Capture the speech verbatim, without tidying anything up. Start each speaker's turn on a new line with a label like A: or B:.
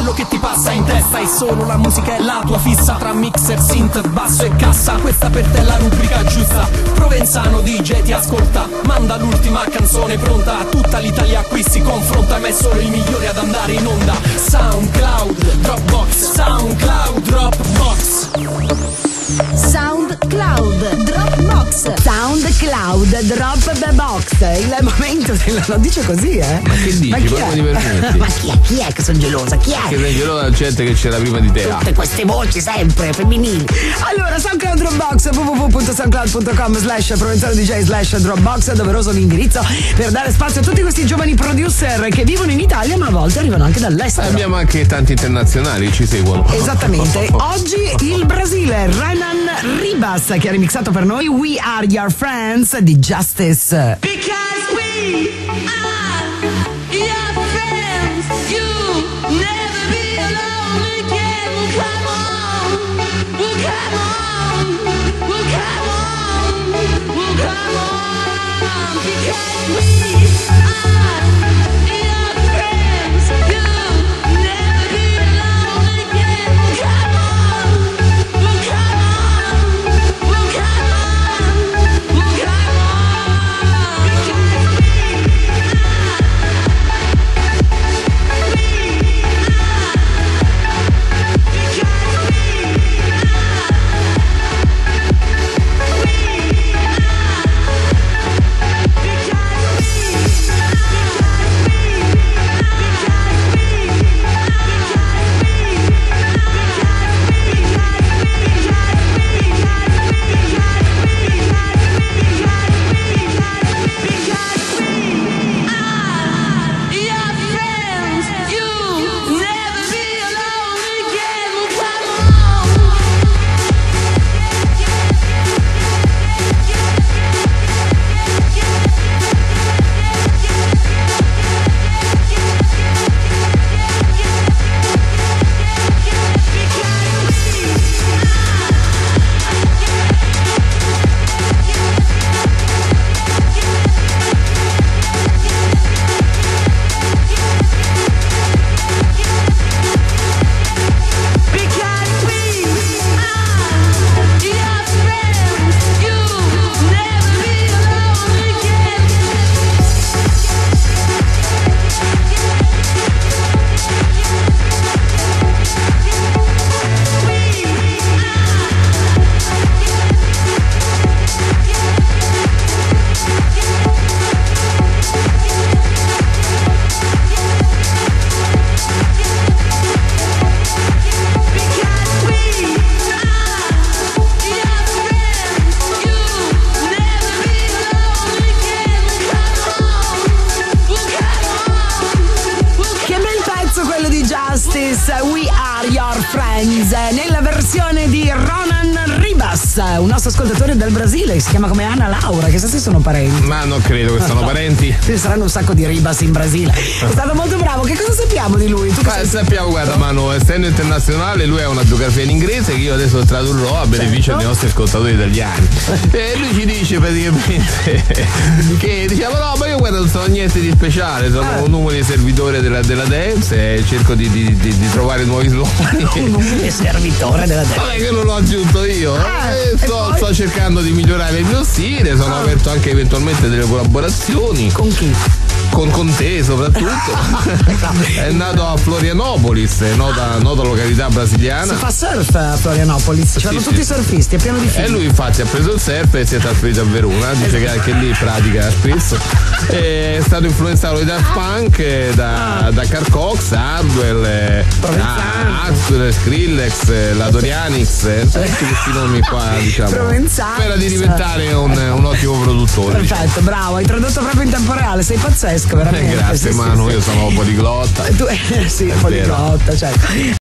A: quello che ti passa in testa. E solo la musica è la tua fissa, tra mixer, synth, basso e cassa. Questa per te è la rubrica giusta. Provenzano D J ti ascolta, manda l'ultima canzone pronta. Tutta l'Italia qui si confronta, ma è solo il migliore ad andare in onda. SoundCloud, Dropbox, SoundCloud, Dropbox.
B: SoundCloud, Dropbox. SoundCloud, Dropbox. Il momento della... lo dice così, eh?
C: Ma che dici? Ma chi è? Ti permetti?
B: Ma chi è? Chi è che sono gelosa? Chi è?
C: Che sei gelosa della gente che c'era prima di te.
B: Tutte queste voci sempre femminili. Allora, SoundCloud Dropbox, w w w punto soundcloud punto com slash Provenzano D J slash Dropbox, doveroso l'indirizzo per dare spazio a tutti questi giovani producer che vivono in Italia, ma a volte arrivano anche dall'estero.
C: Abbiamo anche tanti internazionali, ci seguono.
B: Esattamente. Oggi il Brasile, Renan Ribas, che ha remixato per noi We Are Your Friends di Justice.
D: Because we are your friends, you never be alone again. Well, come on, well, come on, well, come on, well, come on. Because we are your friends, you never be alone again. Well, come on, well, come on, well, come on, well, come on. Because
B: We Are Your Friends, nella versione di Ronan Ribas, un nostro ascoltatore del Brasile, si chiama come Anna Laura, che se sono parenti.
C: Ma non credo che sono parenti.
B: Ce ne saranno un sacco di Ribas in Brasile. È stato molto bravo. Che cosa sappiamo di lui? Tu
C: Ma sei... sappiamo, guarda Manu, essendo internazionale, lui ha una geografia in inglese che io adesso tradurrò a beneficio certo. dei nostri ascoltatori italiani. E lui ci dice praticamente che diciamo no, ma io guarda non sono niente di speciale, sono ah. un umile servitore della, della dance e cerco di, di, di, di trovare nuovi slogani.
B: Un umile servitore della dance.
C: Vabbè che non l'ho aggiunto io.
B: Ah,
C: eh, sto, sto cercando di migliorare il mio stile, sono ah. aperto anche eventualmente delle collaborazioni.
B: Con chi?
C: Con, con te soprattutto. È nato a Florianopolis, nota, nota località brasiliana.
B: Si fa surf a Florianopolis, ci vanno sì, tutti i sì. surfisti, è pieno di figli.
C: E lui infatti ha preso il surf e si è trasferito a Verona, dice che anche lì pratica spesso. È stato influenzato da Daft Punk, da, da Carl Cox, Hardwell, Axel, Skrillex, la Dorianix, tutti questi nomi qua, diciamo.
B: Provenzano.
C: Spera di diventare un, un ottimo produttore.
B: Perfetto, diciamo. Bravo, hai tradotto proprio in tempo reale, sei pazzesco, veramente.
C: Eh, grazie,
B: sì,
C: Manu,
B: sì,
C: io
B: sì.
C: sono poliglotta.
B: Tu, eh, sì,
C: è
B: poliglotta, certo.